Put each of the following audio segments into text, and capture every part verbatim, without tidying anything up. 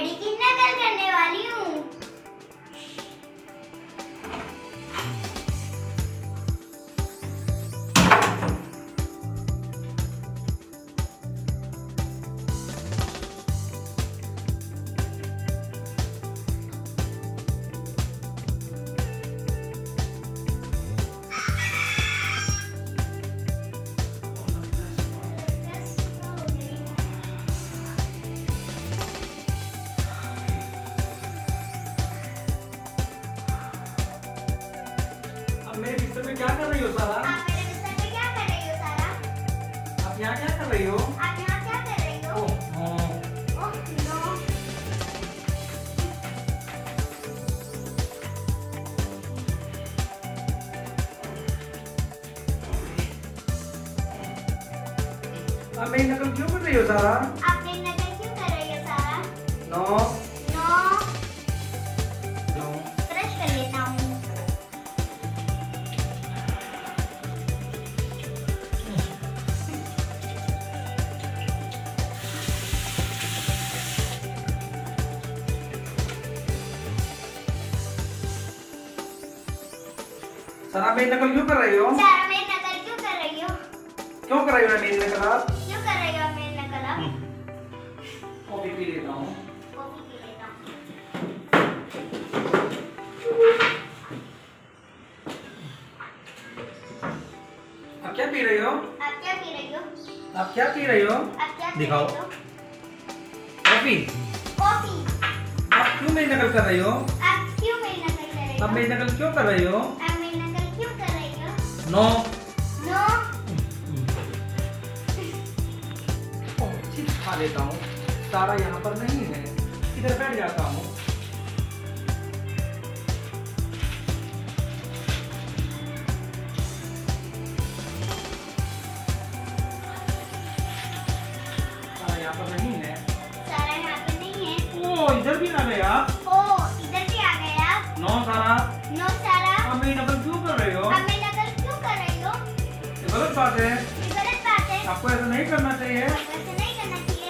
Daddy की नकल करने वाली हूँ। मेरे बिस्तर में क्या कर रही हो सारा? आप मेरे बिस्तर पे क्या कर रही हो सारा? आप यहाँ क्या कर रही हो? आप यहाँ क्या कर रही हो? Oh oh no. आप मेरी नकल क्यों कर रही हो सारा? आप मेरी नकल क्यों कर रही हो सारा? No no. नो। ब्रश कर लेता हूँ। सारा मेरी नकल क्यों कर रही हो? सारा मेरी नकल क्यों कर रही हो? क्यों कर रही हो मेरी नकल आप? क्यों कर रही हो मेरी नकल आप? कॉफी पी लेता हूँ। कॉफी पी लेता हूँ। आप क्या पी रही हो? आप क्या पी रही हो? आप क्या पी रही हो? आप क्या पी दिखाओ। रही हो? कॉफी। कॉफी। आप क्यों मेरी नकल कर रही हो? आप क्यों मेरी नकल कर रही हो? आप मेरी नकल क्यों कर रही हो? आप मेरी नकल क्यों कर रही हो? नो। नो। चिप्स खा लेता हूँ। सारा यहाँ पर नहीं है, इधर बैठ जाता हूँ। सारा यहाँ पर नहीं है। सारा यहाँ पे नहीं है। ओ इधर भी आ गया। ओ इधर भी आ गया। नो सारा। नो सारा। आप मेरी नकल क्यों कर रही हो? आप मेरी नकल क्यों कर रही हो? ये गलत बात है। ये गलत बात है। आपको ऐसा नहीं करना चाहिए। आपको ऐसा नहीं करना चाहिए।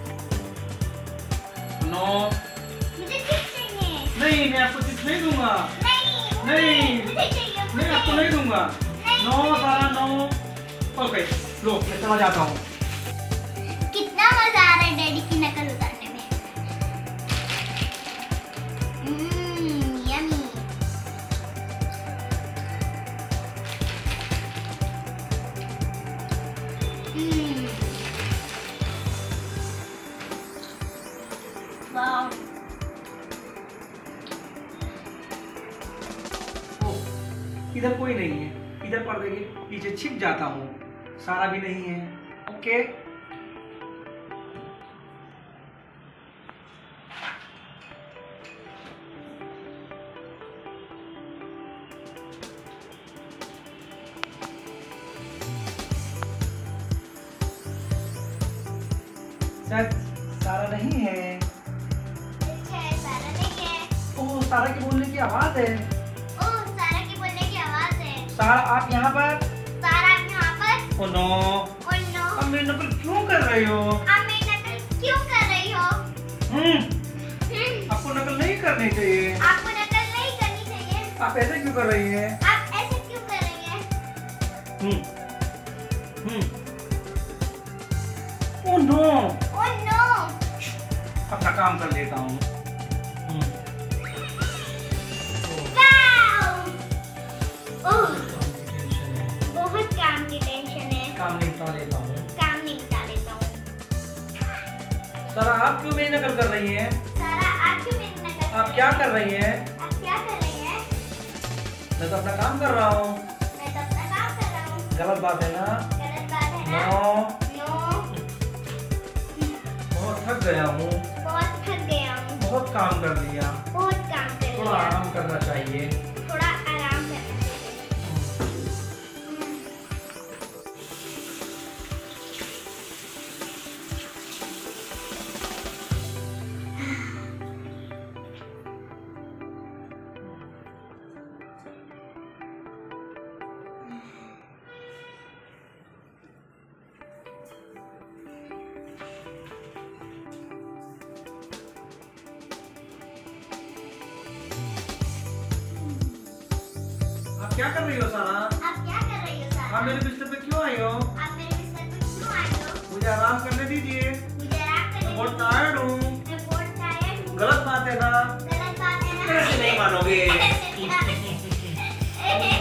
नो। मुझे चिप्स चाहिए। नहीं, मैं आपको चिप्स नहीं दूंगा। नहीं। नहीं। मुझे चाहिए। मैं मुझे। आपको नहीं दूंगा। नहीं। नो सारा नो। ओके लो मैं चला जाता हूँ। कितना मजा आ रहा है डैडी की नकल उतारने में। हम्म यम्मी। हम्म वाह। इधर कोई नहीं है, इधर पर्दे के पीछे छिप जाता हूँ। सारा भी नहीं है। ओके सच सारा नहीं है। अच्छा है, सारा नहीं है। ओह सारा के बोलने की आवाज है। ओह सारा की बोलने की आवाज है। सारा आप यहाँ पर? सारा आप यहाँ पर? Oh no. Oh no. आप मेरी नकल क्यों कर रही हो? आप मेरी नकल क्यों कर रही हो? हम्म हम्म, आपको नकल नहीं करनी चाहिए। आपको नकल नहीं करनी चाहिए। आप ऐसे क्यों कर रही हैं? आप ऐसे क्यों कर रही हैं? Hmm hmm oh no. Oh no. अपना काम कर लेता हूँ। हम्म वाओ। ओह बहुत काम की टेंशन है। काम निपटा लेता हूँ। काम निपटा लेता हूँ। सारा आप क्यों मेरी नकल कर रही हैं? सारा आप क्यों मेरी नकल कर आप क्या रही कर रही हैं? हैं? आप क्या कर रही हैं? मैं तो अपना काम कर रहा हूँ। मैं तो अपना काम कर रहा हूँ। गलत बात है ना? गलत बात है ना? नो। नो। बहुत थक गया हूँ। बहुत थक गया हूँ। बहुत काम कर लिया। बहुत काम कर थोड़ा लिया। आराम करना चाहिए। थोड़ा आराम करना चाहिए। क्या कर रही हो सारा? आप क्या कर रही हो सारा? आप मेरे बिस्तर पे क्यों आई हो? आप मेरे बिस्तर पे क्यों आई हो? मुझे आराम करने दीजिए। मुझे आराम करने मैं बहुत दीजिए। टायर्ड हूँ। मैं बहुत टायर्ड हूँ। गलत बात है ना? गलत बात है ना? ऐसे नहीं मानोगे। ऐसे नहीं मानोगे।